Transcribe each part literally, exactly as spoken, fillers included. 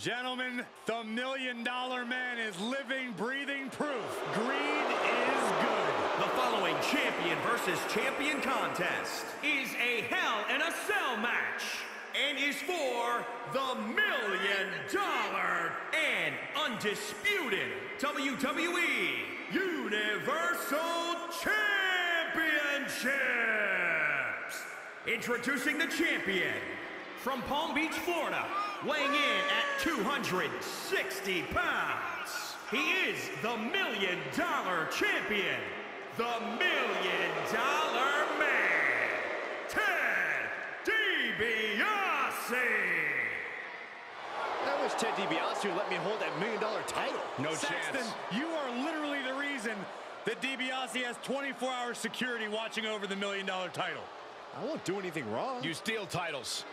Gentlemen, the Million Dollar Man is living, breathing proof. Greed is good. The following champion versus champion contest is a Hell in a Cell match and is for the Million Dollar and Undisputed W W E Universal Championships. Introducing the champion from Palm Beach, Florida, weighing in at two hundred sixty pounds. He is the Million Dollar Champion, the Million Dollar Man, Ted DiBiase. That was Ted DiBiase who let me hold that Million Dollar title. No Saxton, chance. You are literally the reason that DiBiase has twenty-four hour security watching over the Million Dollar title. I won't do anything wrong. You steal titles.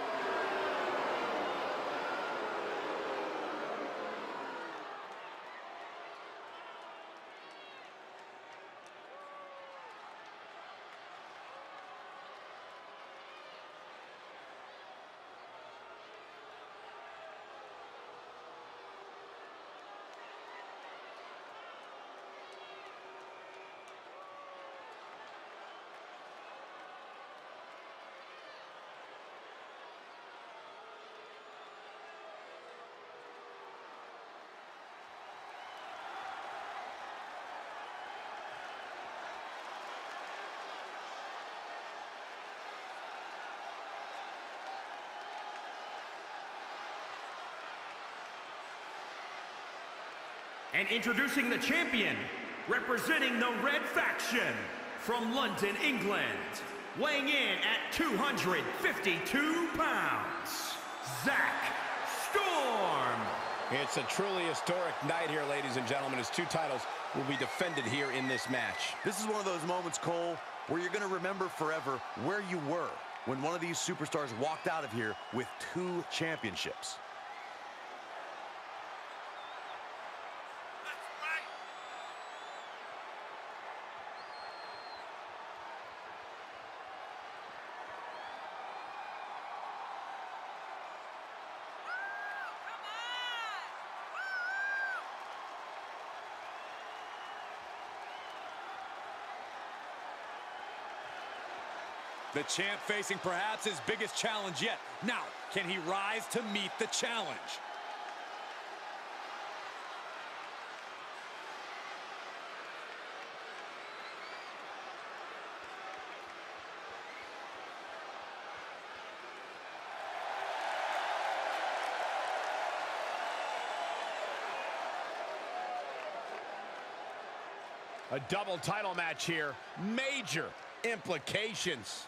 And introducing the champion, representing the Red Faction, from London, England, weighing in at two hundred fifty-two pounds, Zach Storm. It's a truly historic night here, ladies and gentlemen, as two titles will be defended here in this match. This is one of those moments, Cole, where you're going to remember forever where you were when one of these superstars walked out of here with two championships. The champ facing perhaps his biggest challenge yet. Now, can he rise to meet the challenge? A double title match here. Major implications.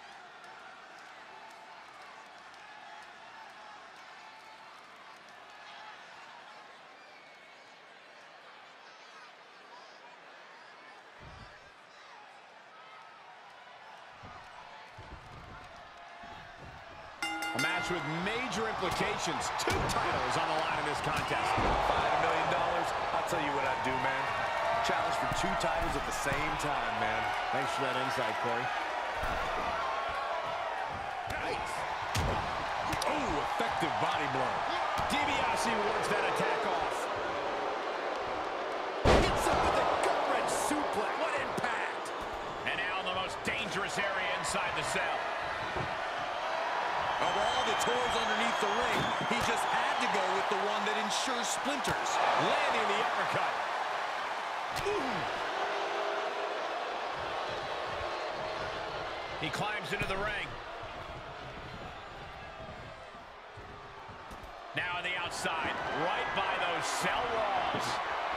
A match with major implications. Two titles on the line in this contest. Five million dollars. I'll tell you what I'd do, man. Challenge for two titles at the same time, man. Thanks for that insight, Corey. Nice. Oh, effective body blow. DiBiase wards that attack off. Hits him with a gut-wrench suplex. What impact! And now in the most dangerous area inside the cell. Of all the toys underneath the ring, he just had to go with the one that ensures splinters. Landing the uppercut. Ooh. He climbs into the ring. Now on the outside, right by those cell walls.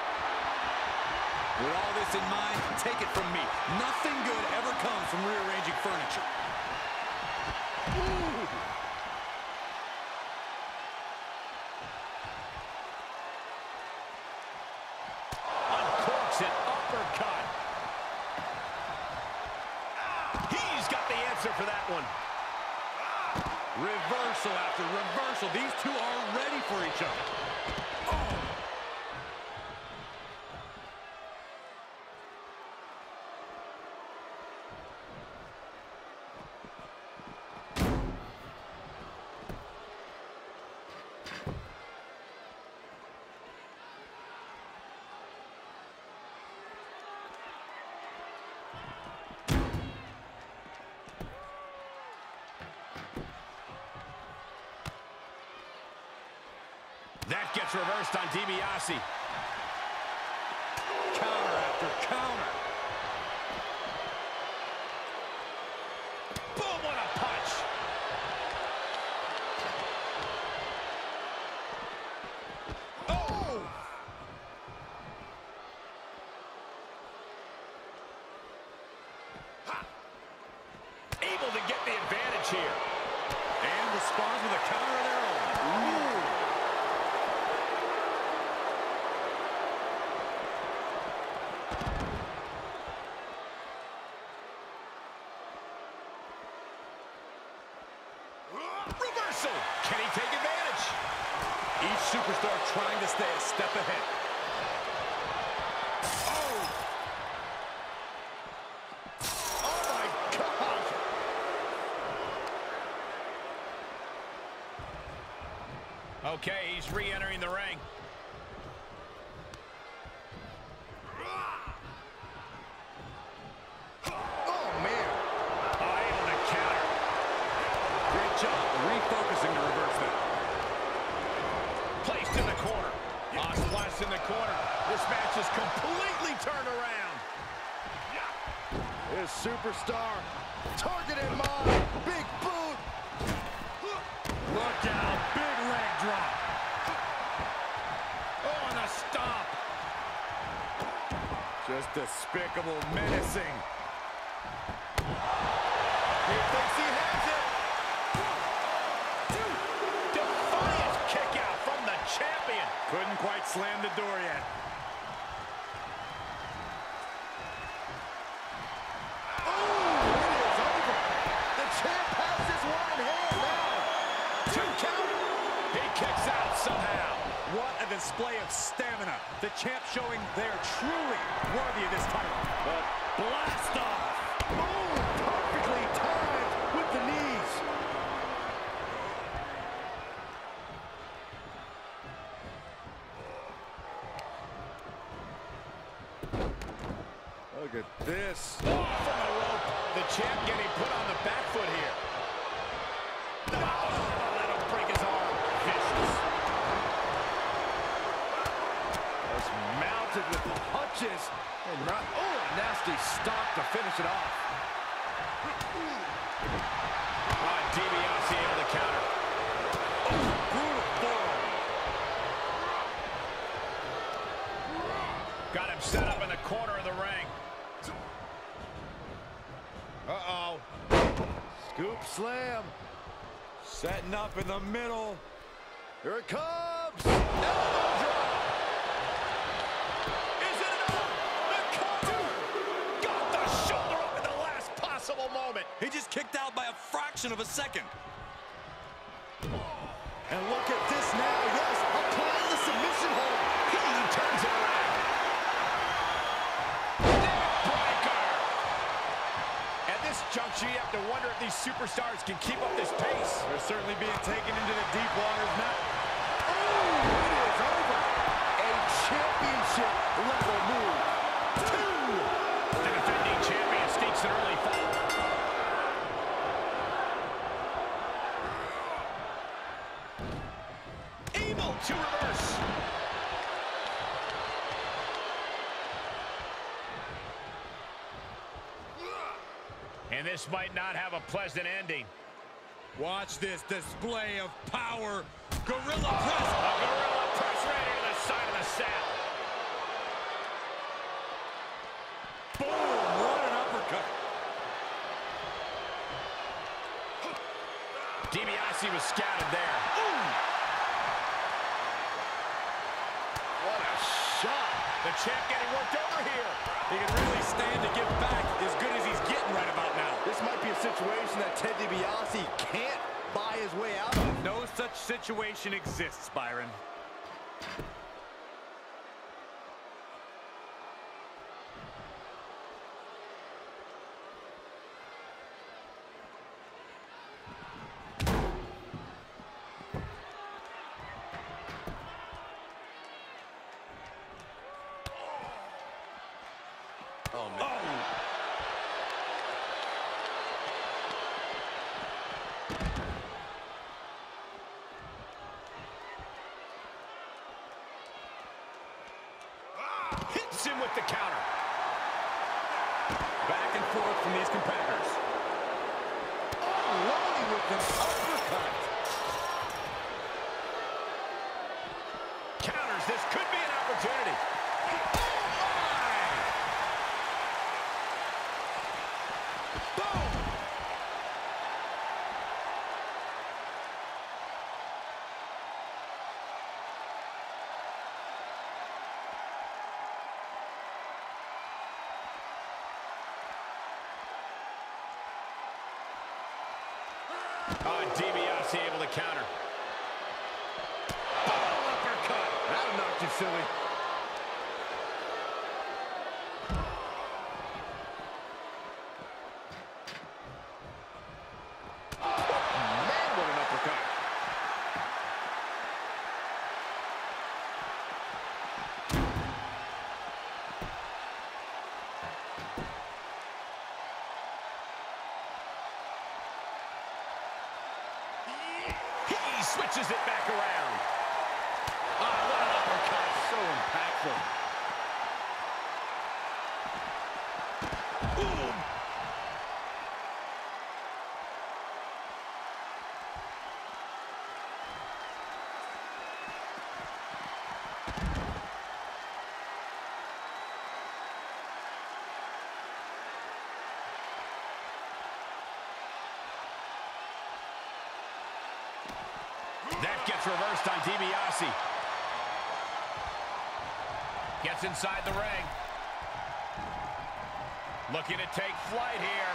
With all this in mind, take it from me. Nothing good ever comes from rearranging furniture. Ooh. Uncorks it, uppercut. He's got the answer for that one. Reversal after reversal. These two are ready for each other. Oh. That gets reversed on DiBiase. Counter after counter. Boom, what a punch. Oh! Ha! Able to get the advantage here. And responds with a counter of their own. Ooh. Reversal. Can he take advantage? Each superstar trying to stay a step ahead. Oh! Oh, my God! Okay, he's re-entering the ring. Oh, man. Oh, able to counter. Great job refocusing to reverse that. Placed in the corner. Ah, splashed in the corner. This match is completely turned around. His superstar targeted mine. Big boot. Look out, big leg drop. Oh, and a stomp. Just despicable, menacing. He thinks he has it. Two. Defiant kick out from the champion. Couldn't quite slam the door yet. Kicks out somehow. What a display of stamina. The champ showing they're truly worthy of this title. But blast off. Boom! Perfectly timed with the knees. Look at this. Oh, from the rope. The champ getting put on the back foot here. Oh, that'll break his arm. Just mounted with punches. And not, oh, a nasty stop to finish it off. Oh, DiBiase able to counter. Oh, brutal forward. Got him set up in the corner of the ring. Uh-oh. Scoop slam. Setting up in the middle. Here it comes. Elbow drop. Is it enough? The cover. Got the shoulder up at the last possible moment. He just kicked out by a fraction of a second. And look at this now. Yes, applying the submission hold. He turns it around. Neckbreaker. At this juncture, you have to wonder if these superstars can keep up this pace. They're certainly being taken into the deep waters now. Oh, it is over. A championship level move. Two. The defending champion sneaks an early fall. Able to reverse. And this might not have a pleasant ending. Watch this display of power. Gorilla press. A gorilla press right into the side of the saddle. Boom, what an uppercut. DiBiase was scouted there. Ooh. What a shot. The champ getting worked over here. He can really stand to give back as good as he's getting right about now. This might be a situation that Ted DiBiase can't buy his way out of. No such situation exists, Byron. Oh, man. Oh! Hits him with the counter. Back and forth from these competitors. Unloading with an uppercut. Counters. This could be an opportunity. Oh, DiBiase able to counter. Oh, uppercut. That'll knock you silly. Man, what an uppercut. He switches it back around. Oh, what an uppercut. So impactful. Boom. That gets reversed on DiBiase. Gets inside the ring. Looking to take flight here.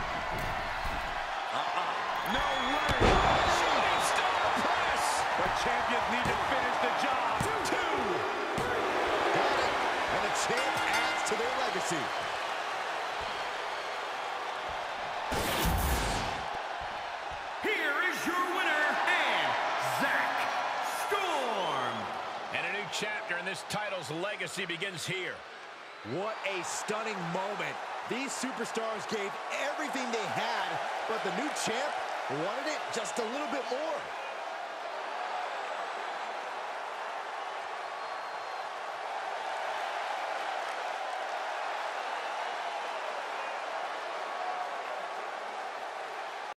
Uh-uh. No way. Shooting star press. The champions need to finish the job. Two. Got it. And the champ adds to their legacy. Here is your winner, and Zach Storm. And a new chapter in this title's legacy begins here. What a stunning moment. These superstars gave everything they had, but the new champ wanted it just a little bit more.